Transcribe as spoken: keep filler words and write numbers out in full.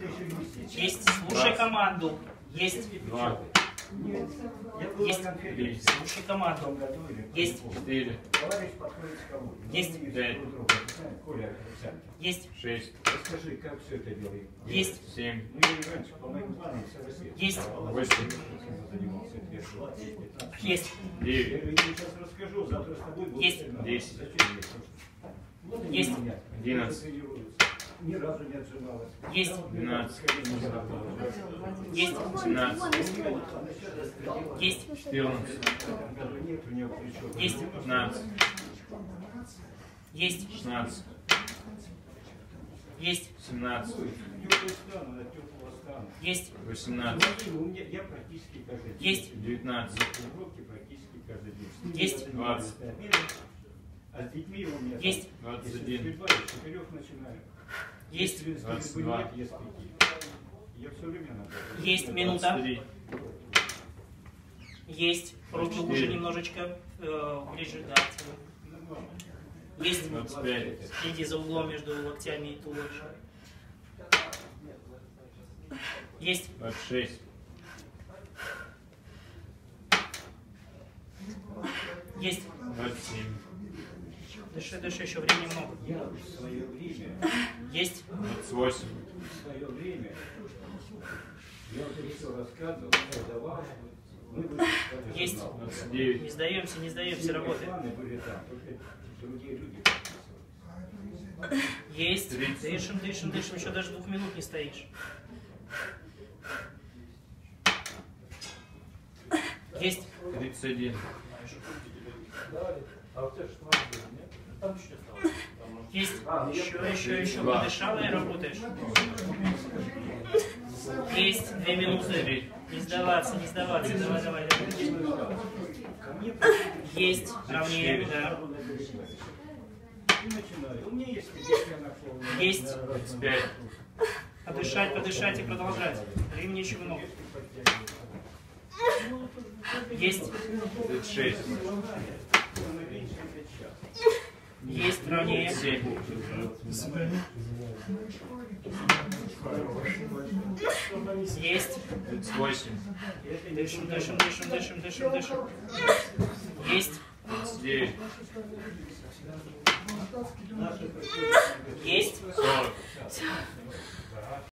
Есть. Слушай команду. Есть. Два. Есть. Три. Слушай команду. Есть. Четыре. Есть. Пять. Есть. Шесть. Расскажи, как все это делали? Есть. Семь. Ну, я и раньше по моим планам все рассеял. Есть. Восемь. Занимался двадцать, пятнадцать. Есть. Я Девять. тебе сейчас расскажу, завтра с тобой буду. Есть. Десять. Зачем мне? Вот они Есть. меня. Одиннадцать. Тренируются. Ни разу не отжималась. Есть. Двенадцать. Есть. Семнадцать. Есть. Четырнадцать. Есть. Пятнадцать. Есть. Шестнадцать. Есть. Семнадцать. Есть. Восемнадцать. Я практически каждый день. Есть. Девятнадцать. Тренировки практически каждый день. Есть. Двадцать. А с детьми у меня Есть. Двадцать если один. стрельба, я с четырех начинаю. Есть. Если стрельбы Двадцать два. нет, я с пяти. Я все время надо. Есть. Двадцать Минута. три. Есть. Руки Четыре. уже немножечко э, ближе, да. Есть. Двадцать пять. Иди за углом между локтями и туловищем. Есть. Двадцать шесть. Есть. Двадцать семь. Дыши, дыши, еще времени много. Я в свое время, Есть. Двадцать восемь. в свое время, я вот это все рассказывал, давал. Мы были, как Есть. журнал. Двадцать Не девять. сдаемся, не сдаемся, Все работаем. планы были там, только другие люди подписывались. Есть. Тридцать. Дышим, дышим, дышим. Еще даже двух минут не стоишь. Есть. Тридцать один. Есть. Еще, еще, еще. Два. Подышала и работаешь. Есть. Две минуты. Три. Не сдаваться, не сдаваться. Давай, давай, давай. Есть. Равнее, да. И начинали. У меня есть я нашел. Есть. Тридцать пять. Подышать, подышать и продолжать. Времени еще много. Есть. Тридцать шесть. Есть. Равнее. Семь. Есть. Тридцать восемь. Дышим, дышим, дышим, дышим, дышим, дышим. Есть. Тридцать девять. Есть. Сорок.